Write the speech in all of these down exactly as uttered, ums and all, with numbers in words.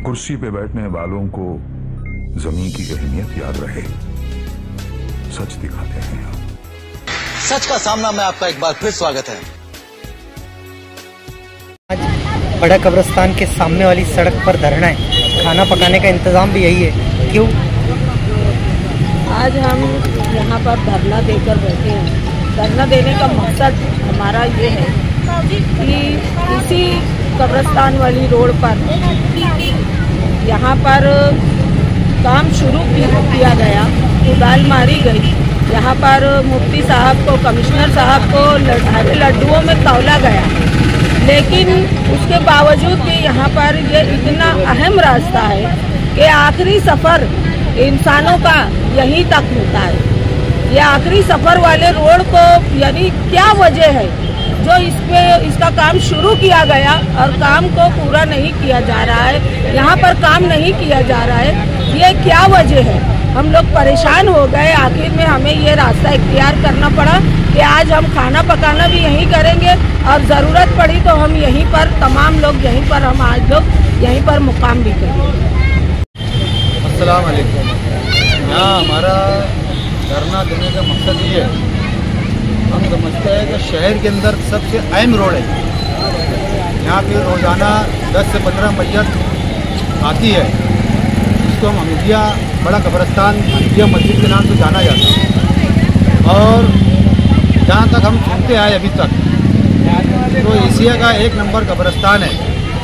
कुर्सी पे बैठने वालों को जमीन की अहमियत याद रहे। सच दिखाते हैं आप। सच का सामना में आपका एक बार फिर स्वागत है। आज बड़ा कब्रिस्तान के सामने वाली सड़क पर धरना है। खाना पकाने का इंतजाम भी यही है। क्यों? आज हम यहाँ पर धरना देकर बैठे हैं। धरना देने का मकसद हमारा ये है कि इसी कब्रिस्तान वाली रोड पर यहाँ पर काम शुरू किया गया, कुदाल मारी गई। यहाँ पर मुफ्ती साहब को, कमिश्नर साहब को हरे लड्डुओं में तौला गया, लेकिन उसके बावजूद भी यहाँ पर ये इतना अहम रास्ता है कि आखिरी सफ़र इंसानों का यहीं तक होता है। ये आखिरी सफ़र वाले रोड को यानी क्या वजह है जो इस पे इसका काम शुरू किया गया और काम को पूरा नहीं किया जा रहा है, यहाँ पर काम नहीं किया जा रहा है, ये क्या वजह है? हम लोग परेशान हो गए। आखिर में हमें ये रास्ता इख्तियार करना पड़ा कि आज हम खाना पकाना भी यहीं करेंगे और ज़रूरत पड़ी तो हम यहीं पर, तमाम लोग यहीं पर, हम आज लोग यहीं पर मुकाम भी करेंगे। अस्सलाम वालेकुम। यहाँ हमारा धरना देने का मकसद ये है, हम समझते हैं कि शहर के अंदर सबसे अहम रोड है। यहाँ पे रोज़ाना दस से पंद्रह मैयत आती है, जिसको हम हमीदिया बड़ा कब्रिस्तान हमीदिया मस्जिद के नाम से जाना जाता है। और जहाँ तक हम सुनते आए अभी तक, तो एशिया का एक नंबर कब्रिस्तान है।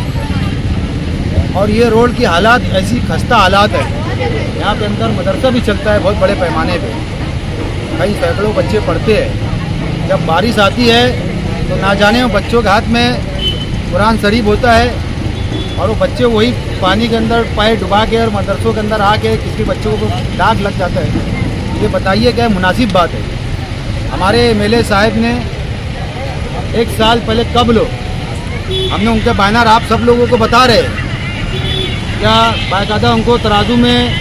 और ये रोड की हालात ऐसी खस्ता हालात है। यहाँ पे अंदर मदरसा भी चलता है बहुत बड़े पैमाने पे, कई सैकड़ों बच्चे पढ़ते हैं। जब बारिश आती है तो ना जाने वो बच्चों के हाथ में कुरान शरीफ होता है और वो बच्चे वही पानी के अंदर पैर डुबा के और मदरसों के अंदर आके किसी बच्चों को दाग लग जाता है। ये बताइए क्या मुनासिब बात है? हमारे एम एल ए साहब ने एक साल पहले कब लो हमने उनके बैनर आप सब लोगों को बता रहे, क्या बाकायदा उनको तराजू में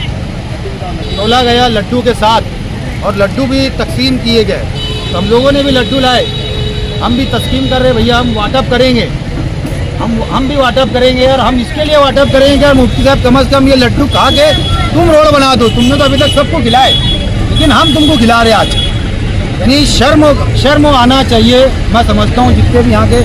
तोला गया लड्डू के साथ और लड्डू भी तकसीम किए गए। तो हम लोगों ने भी लड्डू लाए, हम भी तस्कीम कर रहे भैया हम वाटअप करेंगे, हम हम भी वाटअप करेंगे। और हम इसके लिए वाटअप करेंगे कि मुफ्ती साहब कम अज़ कम ये लड्डू खा के तुम रोड बना दो। तुमने तो अभी तक सबको खिलाए, लेकिन हम तुमको खिला रहे आज। यानी शर्म शर्म आना चाहिए। मैं समझता हूँ जितने भी यहाँ के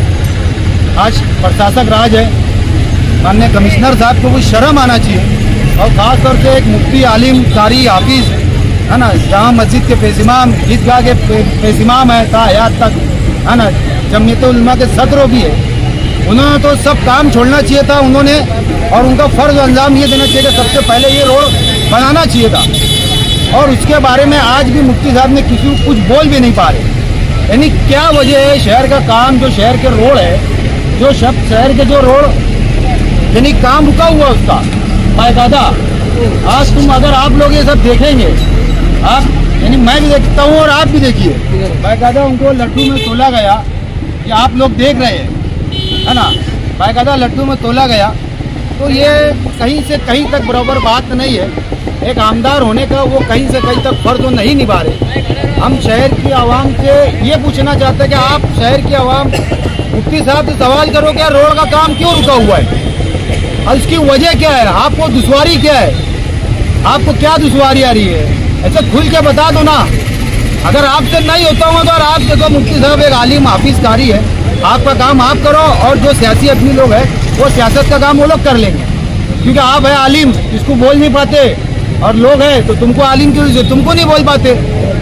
आज प्रशासक राज है, माननीय कमिश्नर साहब को भी शर्म आना चाहिए। और ख़ास तौर से एक मुफ्ती आलिम कारी हाफिज़ है ना, जहाँ मस्जिद के पेशिमाम, ईदगाह के पेशिमाम है ता हयात तक है ना, जमीयत उलमा के सदर भी है, उन्होंने तो सब काम छोड़ना चाहिए था उन्होंने, और उनका फ़र्ज अंजाम ये देना चाहिए कि सबसे पहले ये रोड बनाना चाहिए था। और उसके बारे में आज भी मुफ्ती साहब ने किसी को कुछ बोल भी नहीं पा रहे। यानी क्या वजह है? शहर का काम, जो शहर के रोड है, जो शब शहर के जो रोड यानी काम रुका हुआ उसका बाकायदा। आज तुम अगर आप लोग ये सब देखेंगे, आप यानी मैं भी देखता हूँ और आप भी देखिए, बाकायदा उनको लड्डू में तोला गया, ये आप लोग देख रहे हैं है ना, बाकायदा लड्डू में तोला गया। तो ये कहीं से कहीं तक बराबर बात नहीं है। एक आमदार होने का वो कहीं से कहीं तक फर्ज नहीं निभा रहे। हम शहर की आवाम से ये पूछना चाहते हैं कि आप शहर की आवाम मुफ्ती साहब से सवाल करो क्या रोड का काम क्यों रुका हुआ है और इसकी वजह क्या है? आपको दुश्वारी क्या है? आपको क्या दुश्वारी आ रही है? ऐसे खुल के बता दो ना। अगर आपसे नहीं होता हुआ तो और आप देखो मुफ्ती साहब एक आलिम हाफिज कारी है, आपका काम आप करो और जो सियासी अपनी लोग हैं वो सियासत का काम वो लोग कर लेंगे, क्योंकि आप है आलिम, इसको बोल नहीं पाते, और लोग हैं तो तुमको आलिम क्यों, तुमको नहीं बोल पाते।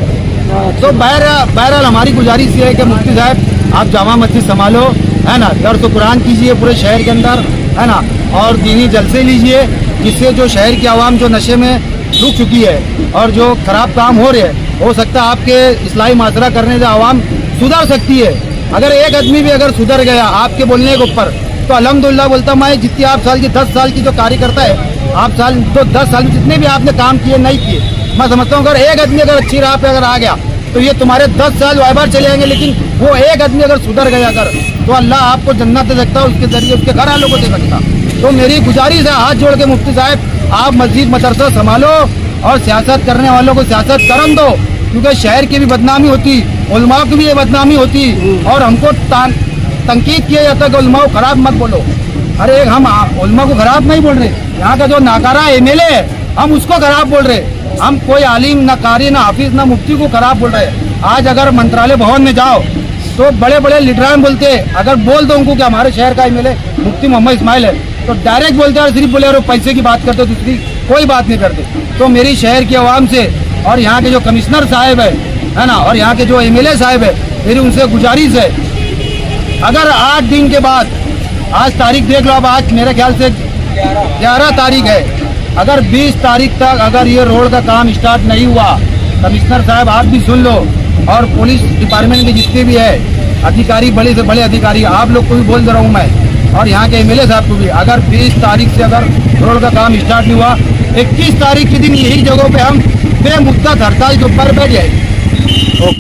तो बहर बहरहाल हमारी गुजारिश ये है कि मुफ्ती साहब आप जामा मस्जिद संभालो है ना, दर्स कुरान कीजिए पूरे शहर के अंदर है ना, और दीनी जलसे लीजिए, जिससे जो शहर की आवाम जो नशे में रुक चुकी है और जो खराब काम हो रहे हैं, हो सकता है आपके इस्लाही माशरा करने से आवाम सुधर सकती है। अगर एक आदमी भी अगर सुधर गया आपके बोलने के ऊपर तो अल्हम्दुलिल्लाह बोलता मैं, जितनी आप साल की दस साल की जो कार्यकर्ता है, आप साल तो दस साल में जितने भी आपने काम किए नहीं किए, मैं समझता हूँ अगर एक आदमी अगर अच्छी राह पे अगर आ गया तो ये तुम्हारे दस साल वाइबार चले जाएंगे। लेकिन वो एक आदमी अगर सुधर गया अगर, तो अल्लाह आपको जन्नत दे सकता है, उसके जरिए उसके घर वालों को दे सकता। तो मेरी गुजारिश है हाथ जोड़ के मुफ्ती साहब आप मस्जिद मदरसा संभालो और सियासत करने वालों को सियासत करन दो, क्योंकि शहर की भी बदनामी होती, उलमा की भी ये बदनामी होती, और हमको तंकीद किया जाता है कि उलमा को खराब मत बोलो अरे हम उलमा को खराब नहीं बोल रहे, यहाँ का जो नाकारा एमएलए है हम उसको खराब बोल रहे। हम कोई आलिम ना कारी ना हाफिज ना मुफ्ती को खराब बोल रहे हैं। आज अगर मंत्रालय भवन में जाओ तो बड़े बड़े लीडरान बोलते हैं, अगर बोल दो उनको कि हमारे शहर का एमएलए मुफ्ती मोहम्मद इस्माइल है तो डायरेक्ट बोलते हैं, सिर्फ बोले पैसे की बात करते, दूसरी कोई बात नहीं करते। तो मेरी शहर की आवाम से और यहाँ के जो कमिश्नर साहब है है ना, और यहाँ के जो एमएलए साहब है, मेरी उनसे गुजारिश है, अगर आठ दिन के बाद, आज तारीख देख लो, अब आज मेरे ख्याल से ग्यारह तारीख है, अगर बीस तारीख तक अगर ये रोड का काम स्टार्ट नहीं हुआ, कमिश्नर साहब आप भी सुन लो और पुलिस डिपार्टमेंट के जितने भी है अधिकारी, बड़े से बड़े अधिकारी, आप लोग को भी बोल दे रहा हूँ मैं, और यहाँ के एमएलए साहब को भी, अगर बीस तारीख से अगर रोड का काम स्टार्ट नहीं हुआ, इक्कीस तारीख के दिन यही जगहों पे हम बेमुद्दत हड़ताल के ऊपर बैठ जाए।